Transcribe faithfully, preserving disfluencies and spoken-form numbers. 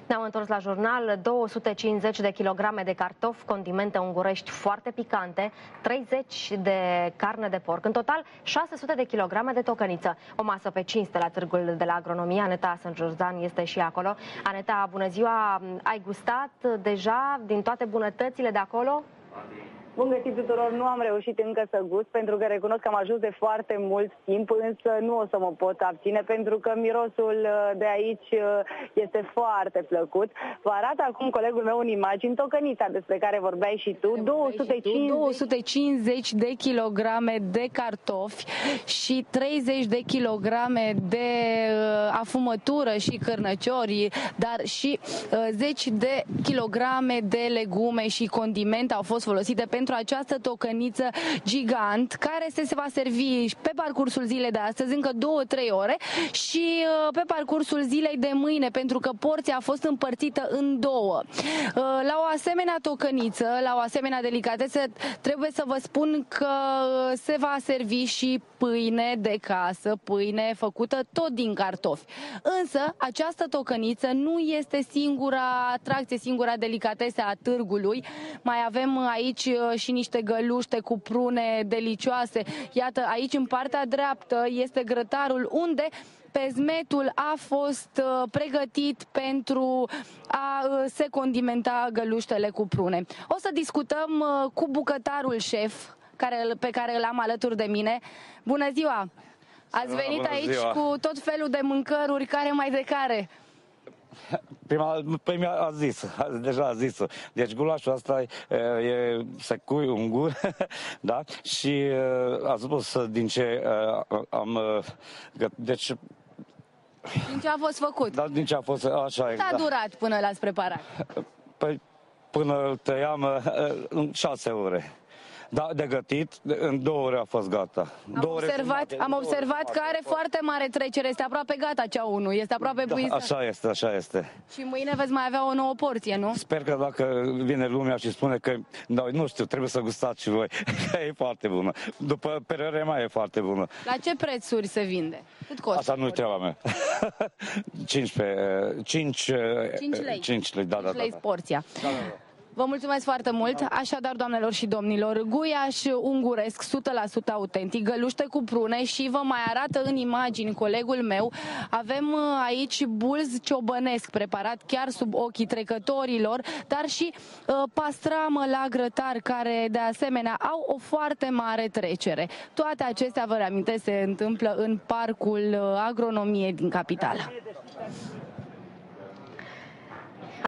Ne-am întors la jurnal. două sute cincizeci de kilograme de cartofi, condimente ungurești foarte picante, treizeci de carne de porc, în total șase sute de kilograme de tocăniță. O masă pe cinste la târgul de la agronomie. Aneta Sânjurdan este și acolo. Aneta, bună ziua! Ai gustat deja din toate bunătățile de acolo? Bun găsit tuturor, nu am reușit încă să gust pentru că recunosc că am ajuns de foarte mult timp, însă nu o să mă pot abține pentru că mirosul de aici este foarte plăcut. Vă arată acum colegul meu în imagini tocănița despre care vorbeai și tu, două sute cincizeci... două sute cincizeci de kilograme de cartofi și treizeci de kilograme de afumătură și cârnăciori, dar și zeci de kilograme de legume și condimente au fost folosite pentru pentru această tocăniță gigant, care se va servi pe parcursul zilei de astăzi, încă două-trei ore, și pe parcursul zilei de mâine, pentru că porția a fost împărțită în două. La o asemenea tocăniță, la o asemenea delicatețe, trebuie să vă spun că se va servi și pâine de casă, pâine făcută tot din cartofi. Însă, această tocăniță nu este singura atracție, singura delicatesă a târgului. Mai avem aici și niște găluște cu prune delicioase. Iată, aici în partea dreaptă este grătarul unde pezmetul a fost pregătit pentru a se condimenta găluștele cu prune. O să discutăm cu bucătarul șef care, pe care îl am alături de mine. Bună ziua! Ați venit Bună aici ziua. cu tot felul de mâncăruri, care mai de care? Prima, prima a zis, deja a zis. Deci gulașul ăsta e, e secui ungur, da? Și a spus din ce am... Deci... Din ce a fost făcut? Da, din ce a fost, așa Cât exact. a durat până l-ați preparat? Păi, până îl tăiam în șase ore. Da, de gătit, în două ore a fost gata. Am două observat, ore am observat că are foarte mare trecere, este aproape gata cea unu, este aproape da, puisă. așa este, așa este. Și mâine veți mai avea o nouă porție, nu? Sper că dacă vine lumea și spune că, no, nu știu, trebuie să gustați și voi, că e foarte bună. După părerea mea e foarte bună. La ce prețuri se vinde? Cât costă? Asta nu-i treaba mea. cincisprezece, cinci, cinci lei. cinci lei, da, da, cinci lei da. porția. Da, da, da. Vă mulțumesc foarte mult. Așadar, doamnelor și domnilor, guiaș unguresc, o sută la sută autentic, găluște cu prune și vă mai arată în imagini colegul meu. Avem aici bulz ciobănesc, preparat chiar sub ochii trecătorilor, dar și uh, pastramă la grătar, care de asemenea au o foarte mare trecere. Toate acestea, vă reamintesc, se întâmplă în Parcul Agronomiei din capitală.